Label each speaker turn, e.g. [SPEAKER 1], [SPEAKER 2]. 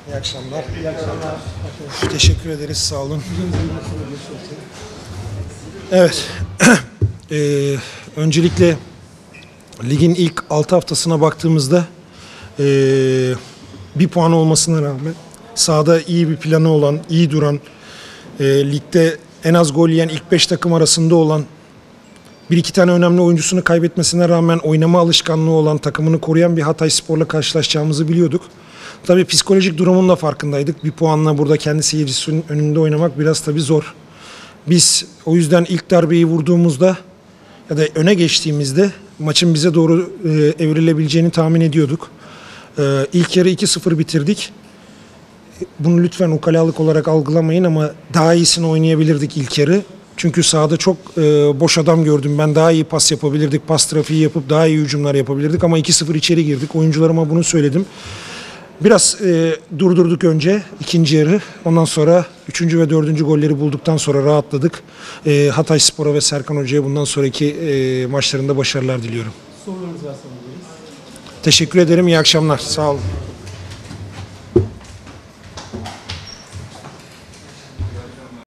[SPEAKER 1] İyi akşamlar. İyi akşamlar. Teşekkür ederiz. Sağ olun. Evet. Öncelikle ligin ilk 6 haftasına baktığımızda bir puan olmasına rağmen sahada iyi bir planı olan, iyi duran, ligde en az gol yiyen ilk 5 takım arasında olan, bir iki tane önemli oyuncusunu kaybetmesine rağmen oynama alışkanlığı olan, takımını koruyan bir Hatayspor'la karşılaşacağımızı biliyorduk. Tabii psikolojik durumun da farkındaydık. Bir puanla burada kendi seyircisinin önünde oynamak biraz tabii zor. Biz o yüzden ilk darbeyi vurduğumuzda ya da öne geçtiğimizde maçın bize doğru evrilebileceğini tahmin ediyorduk. İlk yarı 2-0 bitirdik. Bunu lütfen ukalalık olarak algılamayın ama daha iyisini oynayabilirdik ilk yarı. Çünkü sahada çok boş adam gördüm. Ben daha iyi pas yapabilirdik. Pas trafiği yapıp daha iyi hücumlar yapabilirdik. Ama 2-0 içeri girdik. Oyuncularıma bunu söyledim. Biraz durdurduk önce ikinci yarı. Ondan sonra 3. ve 4. golleri bulduktan sonra rahatladık. Hatayspor'a ve Serkan Hoca'ya bundan sonraki maçlarında başarılar diliyorum.
[SPEAKER 2] Sorularınız varsa.
[SPEAKER 1] Teşekkür ederim. İyi akşamlar. Sağ olun.